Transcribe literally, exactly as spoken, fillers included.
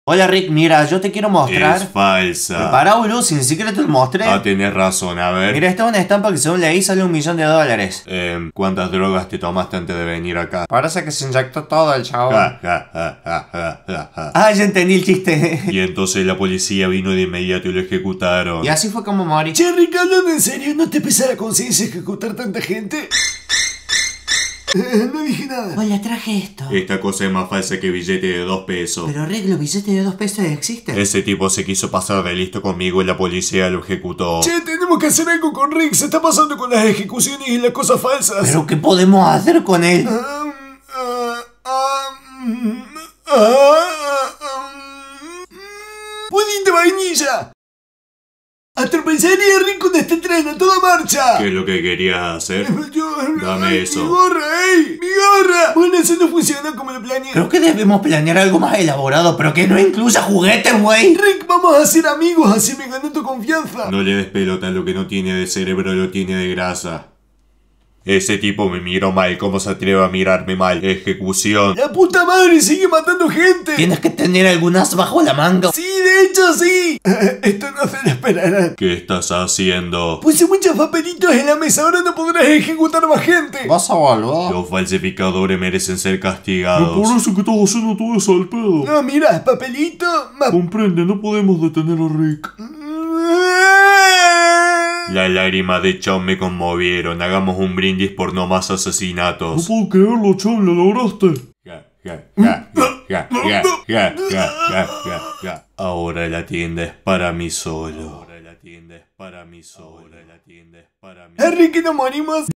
Hola Rick, mira, yo te quiero mostrar. Es falsa. Pero pará, boludo, si ni siquiera te lo mostré. Ah, tenés razón, a ver. Mira, esta es una estampa que según leí sale un millón de dólares. Eh, ¿cuántas drogas te tomaste antes de venir acá? Parece que se inyectó todo el chavo. Ja, ja, ja, ja, ja, ja, ja. Ah, ya entendí el chiste. Y entonces la policía vino de inmediato y lo ejecutaron. Y así fue como morí. Che, Rick, hablando en serio, ¿no te pesa la conciencia ejecutar tanta gente? No dije nada. Hola, traje esto. Esta cosa es más falsa que billete de dos pesos. Pero Rick, los billetes de dos pesos existen. Ese tipo se quiso pasar de listo conmigo y la policía lo ejecutó. Che, tenemos que hacer algo con Rick. Se está pasando con las ejecuciones y las cosas falsas. ¿Pero qué podemos hacer con él? Um, uh, um, uh, um, ¡Pudín de vainilla! ¡Atropellaría a Rick con este tren a toda marcha! ¿Qué es lo que querías hacer? Yo, Dame ay, eso. ¡Mi gorra, ey! ¡Mi gorra! Bueno, eso no funcionó como lo planeé. Creo que debemos planear algo más elaborado, pero que no incluya juguetes, güey. Rick, vamos a ser amigos, así me ganó tu confianza. No le des pelota, lo que no tiene de cerebro lo tiene de grasa. Ese tipo me miró mal, ¿cómo se atreve a mirarme mal? Ejecución. ¡La puta madre sigue matando gente! Tienes que tener algún as bajo la manga. ¡Sí, de hecho sí! Esto no se lo esperarán. ¿Qué estás haciendo? Puse muchos papelitos en la mesa, ahora no podrás ejecutar más gente. ¿Vas a volver? Los falsificadores merecen ser castigados. Me parece que estás haciendo todo eso al pedo. No, mira, papelito, ma- Comprende, no podemos detener a Rick. Las lágrimas de Chon me conmovieron. Hagamos un brindis por no más No asesinatos. puedo creerlo, Chon, lo lograste. Ja, ja, ja, ja, ja, ja, ja, ja, ja, ja. Ahora la tienda es para mí solo. Ahora la tienda es para mí solo. Ahora la tienda es para mí. Harry, que nos morimos.